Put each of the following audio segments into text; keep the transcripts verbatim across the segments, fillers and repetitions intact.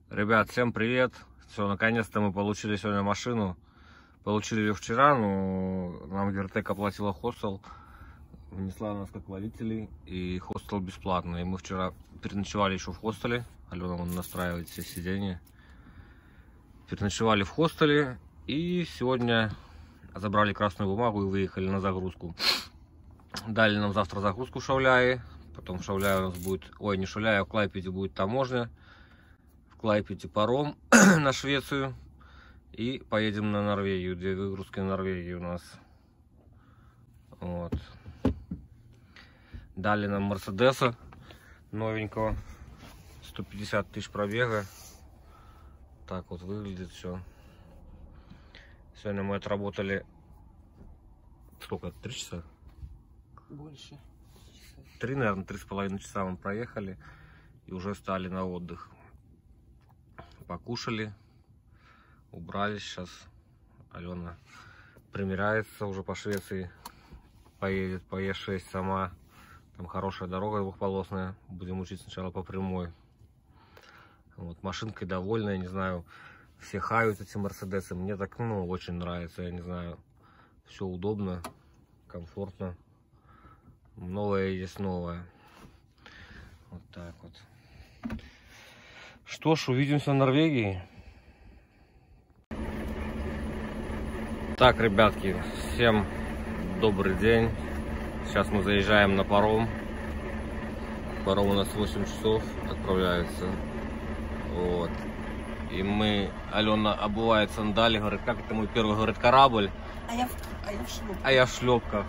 Ребят, всем привет! Все, наконец-то мы получили сегодня машину. Получили ее вчера, но нам Вертек оплатила хостел, внесла нас как водителей, и хостел бесплатно. И мы вчера переночевали еще в хостеле. Алена вон настраивает все сиденья. Переночевали в хостеле, и сегодня забрали красную бумагу и выехали на загрузку. Дали нам завтра загрузку в Шауляе. Потом в Шауляе у нас будет, ой, не Шауляе, а в Клайпеде будет таможня. В Клайпеде паром на Швецию. И поедем на Норвегию. Две выгрузки на Норвегию у нас. Вот. Дали нам Мерседеса новенького. сто пятьдесят тысяч пробега. Так вот выглядит все. Сегодня мы отработали сколько? Три часа? Больше. Три, наверное, три с половиной часа мы проехали и уже стали на отдых. Покушали, убрались. Сейчас Алена примеряется уже по Швеции, поедет по Е шесть сама. Там хорошая дорога двухполосная, будем учить сначала по прямой. Вот, машинкой довольна, я не знаю, все хают эти Мерседесы, мне так, ну, очень нравится, я не знаю, все удобно, комфортно. Новое есть новое. Вот так вот. Что ж, увидимся в Норвегии. Так, ребятки, всем добрый день. Сейчас мы заезжаем на паром. Паром у нас восемь часов отправляется. Вот. И мы, Алена обувает сандали, говорит, как это мой первый, говорит, корабль. А я в, а я в шлепках. А я в шлепках.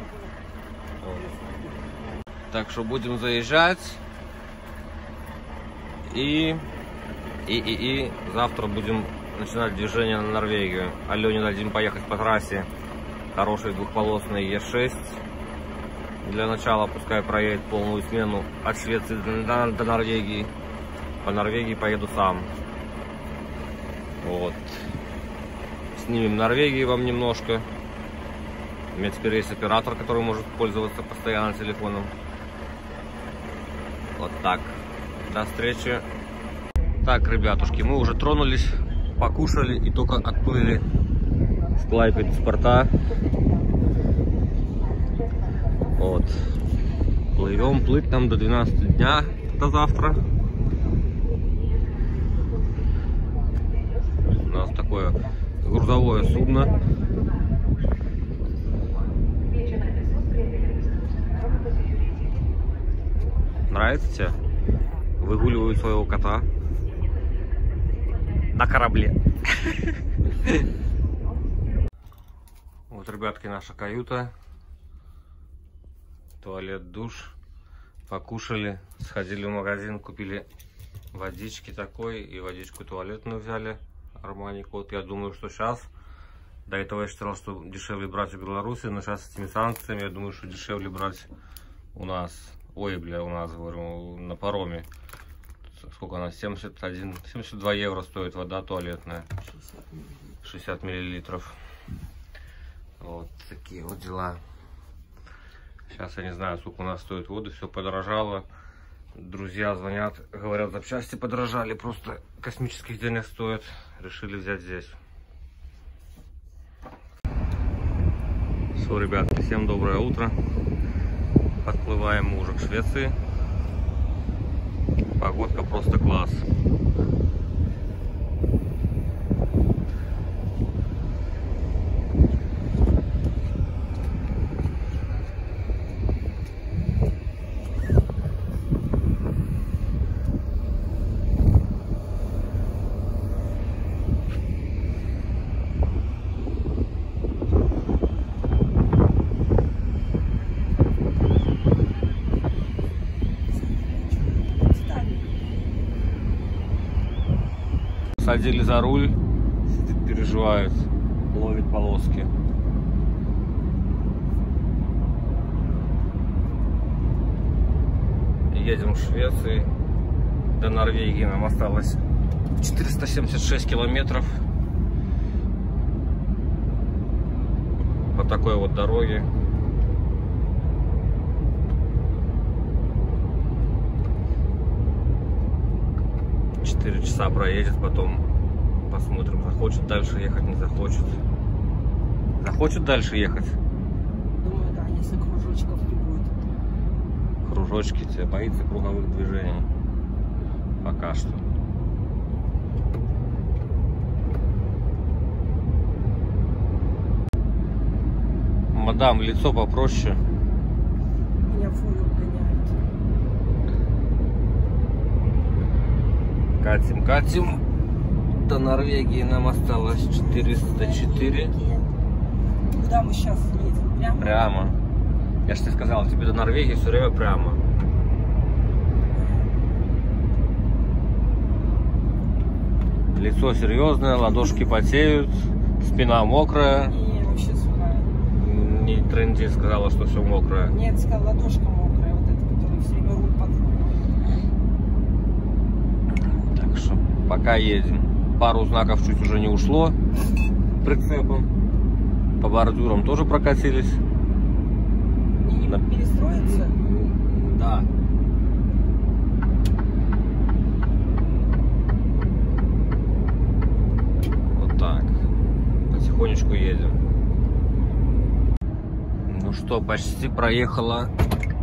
Так что будем заезжать. И, и, и, и завтра будем начинать движение на Норвегию. Алене дадим поехать по трассе. Хороший двухполосный Е шесть. Для начала пускай проедет полную смену от Швеции до, до Норвегии. По Норвегии поеду сам. Вот. Снимем Норвегии вам немножко. У меня теперь есть оператор, который может пользоваться постоянно телефоном. Вот так. До встречи. Так, ребятушки, мы уже тронулись, покушали и только отплыли в Клайпеде с порта. Вот. Плывем, плыть нам до двенадцати дня, до завтра. У нас такое грузовое судно. Нравится тебе? Выгуливают своего кота на корабле. Вот, ребятки, наша каюта. Туалет, душ. Покушали, сходили в магазин, купили водички такой и водичку туалетную взяли. Армани Код. Я думаю, что сейчас, до этого я считал, что дешевле брать в Беларуси, но сейчас с этими санкциями, я думаю, что дешевле брать у нас. Ой, бля, у нас, говорю, на пароме. Сколько она? семьдесят один, семьдесят два евро стоит вода туалетная. шестьдесят миллилитров. Вот такие вот дела. Сейчас я не знаю, сколько у нас стоит воды, все подорожало. Друзья звонят, говорят, запчасти подорожали, просто космических денег стоит. Решили взять здесь. Все, ребятки, всем доброе утро. Подплываем мы уже к Швеции. Погодка просто класс. Садили за руль, сидит, переживает, ловит полоски. Едем в Швеции. До Норвегии нам осталось четыреста семьдесят шесть километров по такой вот дороге. четыре часа проедет, потом посмотрим, захочет дальше ехать, не захочет. Захочет дальше ехать? Думаю, да, если кружочков не будет. Кружочки, тебе боится круговых движений. Пока что. Мадам, лицо попроще. Меня фуру гоняет. Катим, катим. До Норвегии нам осталось четыреста четыре. Куда мы сейчас едем? Прямо? Прямо. Я же тебе сказал, тебе до Норвегии все время прямо. Лицо серьезное, ладошки потеют, спина мокрая. Не, вообще сухая. Не тренди сказала, что все мокрое. Нет, сказала, ладошка мокрая, вот эта, которая все время руль подкручивает. Так что пока едем. Пару знаков чуть уже не ушло прицепом. По бордюрам тоже прокатились. Не, не перестроиться? Да. Вот так. Потихонечку едем. Ну что, почти проехала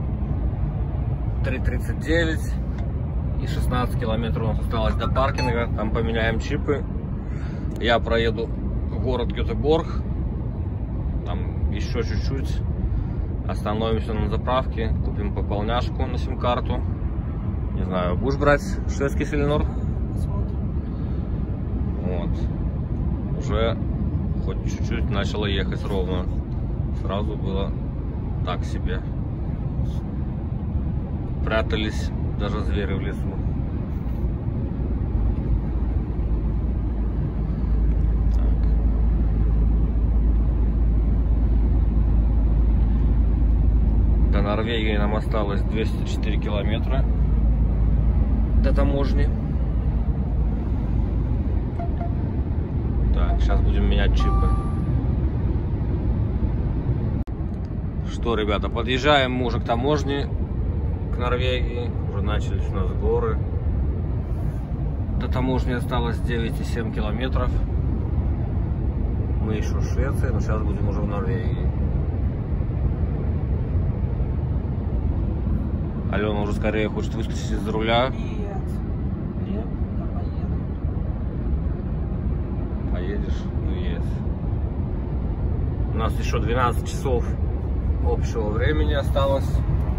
три тридцать девять. И шестнадцать километров у нас осталось до паркинга. Там поменяем чипы. Я проеду в город Гетеборг. Там еще чуть-чуть. Остановимся на заправке. Купим пополняшку на сим-карту. Не знаю, будешь брать шведский Селенор? Посмотрим. Вот. Уже хоть чуть-чуть начало ехать ровно. Сразу было так себе. Прятались даже звери в лесу. Так. До Норвегии нам осталось двести четыре километра до таможни. Так, сейчас будем менять чипы. Что, ребята, подъезжаем мы уже к таможне, к Норвегии. Уже начались у нас горы. До таможни осталось девять и семь километров. Мы еще в Швеции, но сейчас будем уже в Норвегии. Алена уже скорее хочет выскочить из-за руля. Нет. Нет? Я поеду. Поедешь? Ну, есть. У нас еще двенадцать часов общего времени осталось.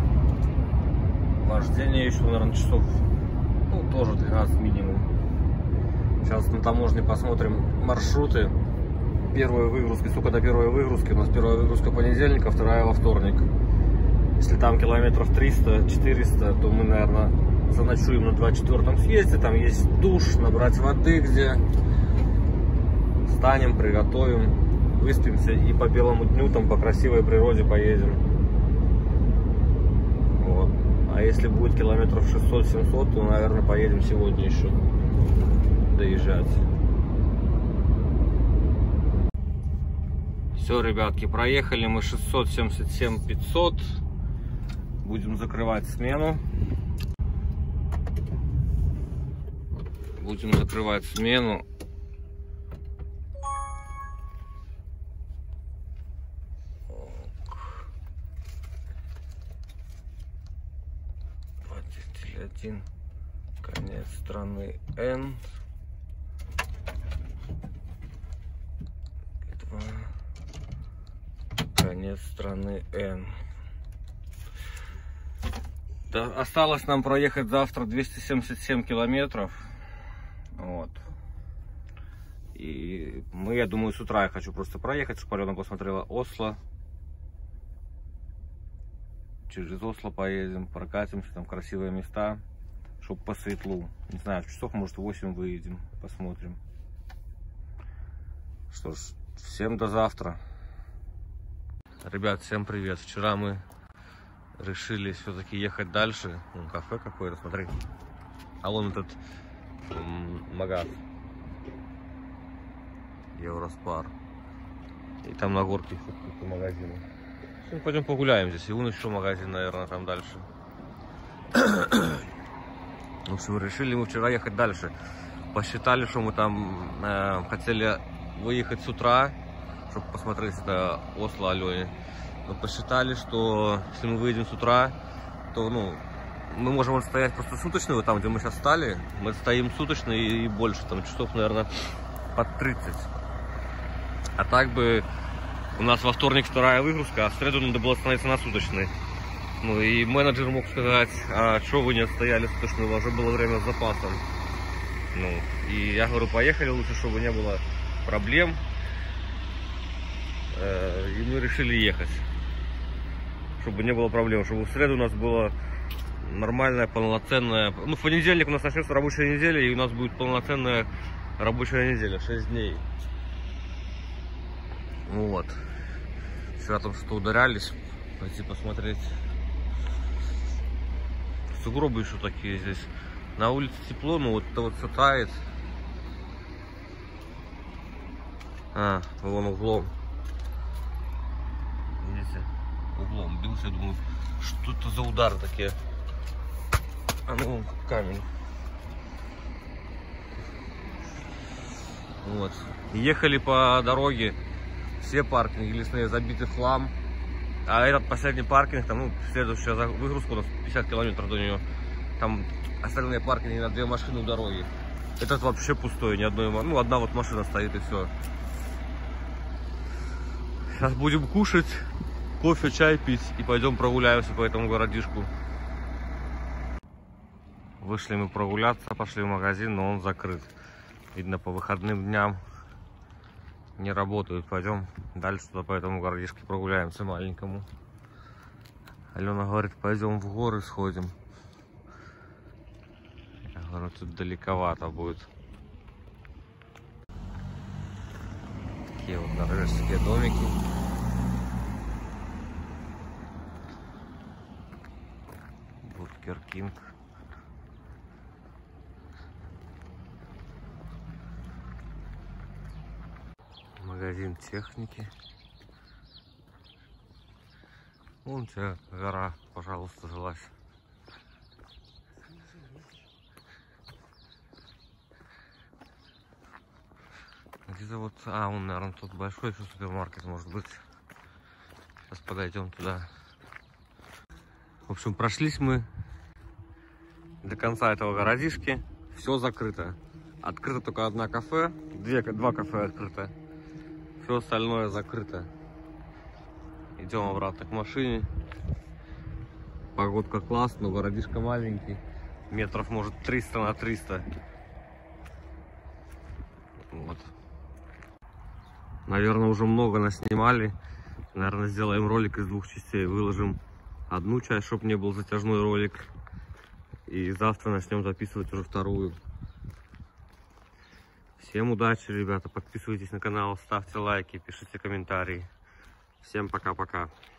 Вождение еще, наверное, часов, ну, тоже двенадцать минимум. Сейчас на таможне посмотрим маршруты. Первая выгрузка, сколько до первой выгрузки? У нас первая выгрузка понедельник, а вторая во вторник. Если там километров триста-четыреста, то мы, наверное, заночуем на двадцать четвёртом съезде. Там есть душ, набрать воды где. Встанем, приготовим, выспимся и по белому дню, там по красивой природе поедем. Вот. А если будет километров шестьсот-семьсот, то, наверное, поедем сегодня еще доезжать. Все, ребятки, проехали мы шестьсот семьдесят семь пятьсот. Будем закрывать смену. Будем закрывать смену. Водитель один. Конец страны Н. Два. Конец страны Н. Да, осталось нам проехать завтра двести семьдесят семь километров. Вот. И мы, я думаю, с утра я хочу просто проехать, чтобы Алена посмотрела Осло. Через Осло поедем, прокатимся, там красивые места, чтобы по светлу. Не знаю, в часов, может, в восемь выедем, посмотрим. Что ж, всем до завтра. Ребят, всем привет. Вчера мы решили все-таки ехать дальше. Вон, кафе какое-то, смотри. А вон этот магаз. Евроспар. И там на горке какие-то магазины. Сегодня пойдем погуляем здесь. И вон еще магазин, наверное, там дальше. В общем, решили мы вчера ехать дальше. Посчитали, что мы там э, хотели выехать с утра, чтобы посмотреть это Осло Алене. Но посчитали, что если мы выедем с утра, то ну, мы можем стоять просто суточную, там, где мы сейчас стали. Мы стоим суточно и, и больше, там часов, наверное, под тридцать. А так бы у нас во вторник вторая выгрузка, а в среду надо было становиться на суточной. Ну и менеджер мог сказать, а что вы не отстояли суточную, у вас уже было время с запасом. Ну, и я говорю, поехали лучше, чтобы не было проблем. И мы решили ехать, чтобы не было проблем, чтобы в среду у нас было нормальная, полноценная... Ну, в понедельник у нас начнется рабочая неделя, и у нас будет полноценная рабочая неделя, шесть дней. Ну вот. Вчера там что-то ударялись, пойти посмотреть. Сугробы еще такие здесь. На улице тепло, но вот это вот все тает. А, вон углом. Видите? Углом бился, я думаю, что это за удары такие. А ну, камень. Вот. Ехали по дороге, все паркинги лесные забиты в хлам. А этот последний паркинг, там, ну, следующая выгрузка у нас пятьдесят километров до нее. Там остальные паркинги на две машины у дороги. Этот вообще пустой, ни одной, ну, одна вот машина стоит и все. Сейчас будем кушать, кофе, чай пить и пойдем прогуляемся по этому городишку. Вышли мы прогуляться, пошли в магазин, но он закрыт. Видно, по выходным дням не работают. Пойдем дальше туда по этому городишке прогуляемся маленькому. Алена говорит, пойдем в горы сходим. Я говорю, тут далековато будет. Такие вот норвежские домики. Бургер Кинг. Магазин техники. Вон у тебя гора, пожалуйста, залазь. Где-то вот, а, он, наверное, тут большой еще супермаркет может быть. Сейчас подойдем туда. В общем, прошлись мы до конца этого городишки. Все закрыто. Открыто только одна кафе, две, два кафе открыто. Все остальное закрыто. Идем обратно к машине. Погодка классная, городишко маленький. Метров может триста на триста. Вот. Наверное, уже много наснимали. Наверное, сделаем ролик из двух частей. Выложим одну часть, чтобы не был затяжной ролик. И завтра начнем записывать уже вторую. Всем удачи, ребята. Подписывайтесь на канал, ставьте лайки, пишите комментарии. Всем пока-пока.